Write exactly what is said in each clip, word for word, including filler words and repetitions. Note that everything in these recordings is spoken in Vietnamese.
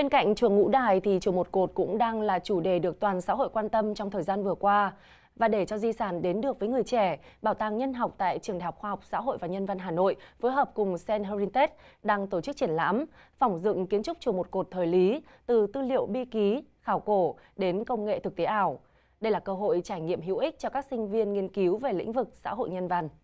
Bên cạnh chùa Ngũ Đài thì chùa Một Cột cũng đang là chủ đề được toàn xã hội quan tâm trong thời gian vừa qua. Và để cho di sản đến được với người trẻ, Bảo tàng Nhân học tại Trường Đại học Khoa học Xã hội và Nhân văn Hà Nội phối hợp cùng Sen Heritage đang tổ chức triển lãm phỏng dựng kiến trúc chùa Một Cột thời Lý từ tư liệu bi ký, khảo cổ đến công nghệ thực tế ảo. Đây là cơ hội trải nghiệm hữu ích cho các sinh viên nghiên cứu về lĩnh vực xã hội nhân văn.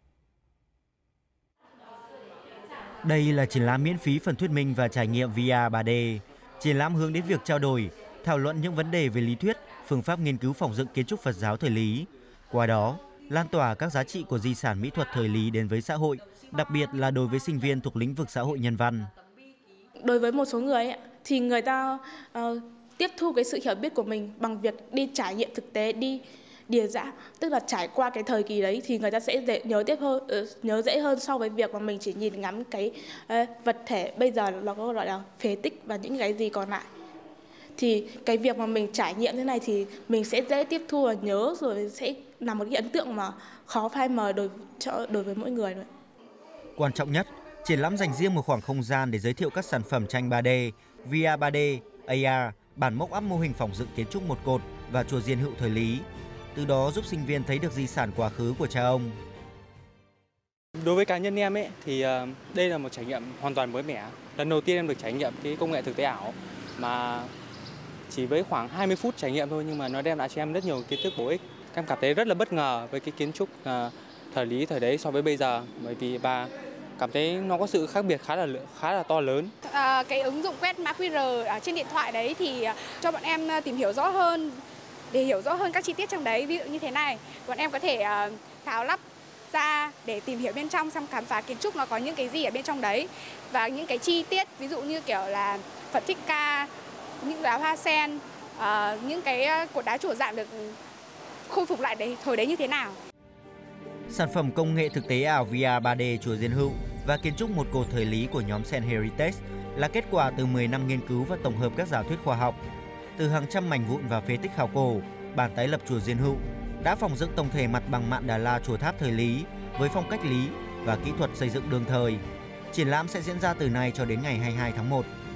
Đây là triển lãm miễn phí phần thuyết minh và trải nghiệm V R ba D. Triển lãm hướng đến việc trao đổi, thảo luận những vấn đề về lý thuyết, phương pháp nghiên cứu phỏng dựng kiến trúc Phật giáo thời Lý. Qua đó, lan tỏa các giá trị của di sản mỹ thuật thời Lý đến với xã hội, đặc biệt là đối với sinh viên thuộc lĩnh vực xã hội nhân văn. Đối với một số người ấy, thì người ta uh, tiếp thu cái sự hiểu biết của mình bằng việc đi trải nghiệm thực tế, đi địa dã, tức là trải qua cái thời kỳ đấy thì người ta sẽ dễ, nhớ tiếp hơn, uh, nhớ dễ hơn so với việc mà mình chỉ nhìn ngắm cái uh, vật thể bây giờ nó có gọi là phế tích và những cái gì còn lại. Thì cái việc mà mình trải nghiệm thế này thì mình sẽ dễ tiếp thu và nhớ, rồi sẽ là một cái ấn tượng mà khó phai mờ đối, cho, đối với mỗi người. Quan trọng nhất, triển lãm dành riêng một khoảng không gian để giới thiệu các sản phẩm tranh ba D, V R ba D, A R, bản mock up mô hình phỏng dựng kiến trúc Một Cột và chùa Diên Hữu thời Lý. Từ đó giúp sinh viên thấy được di sản quá khứ của cha ông. Đối với cá nhân em ấy thì đây là một trải nghiệm hoàn toàn mới mẻ. Lần đầu tiên em được trải nghiệm cái công nghệ thực tế ảo mà chỉ với khoảng hai mươi phút trải nghiệm thôi, nhưng mà nó đem lại cho em rất nhiều kiến thức bổ ích. Em cảm thấy rất là bất ngờ với cái kiến trúc thời Lý thời đấy so với bây giờ, bởi vì bà cảm thấy nó có sự khác biệt khá là khá là to lớn. À, cái ứng dụng quét mã quy rờ ở trên điện thoại đấy thì cho bọn em tìm hiểu rõ hơn, để hiểu rõ hơn các chi tiết trong đấy. Ví dụ như thế này, bọn em có thể uh, tháo lắp ra để tìm hiểu bên trong, xong khám phá kiến trúc nó có những cái gì ở bên trong đấy, và những cái chi tiết ví dụ như kiểu là Phật Thích Ca, những đóa hoa sen, uh, những cái cột đá chùa Dạng được khôi phục lại đấy thời đấy như thế nào. Sản phẩm công nghệ thực tế ảo V R ba D chùa Diên Hữu và kiến trúc Một Cột thời Lý của nhóm Sen Heritage là kết quả từ mười năm nghiên cứu và tổng hợp các giả thuyết khoa học. Từ hàng trăm mảnh vụn và phế tích khảo cổ, bản tái lập chùa Diên Hữu đã phỏng dựng tổng thể mặt bằng Mạn Đà La chùa Tháp thời Lý với phong cách Lý và kỹ thuật xây dựng đương thời. Triển lãm sẽ diễn ra từ nay cho đến ngày hai mươi hai tháng một.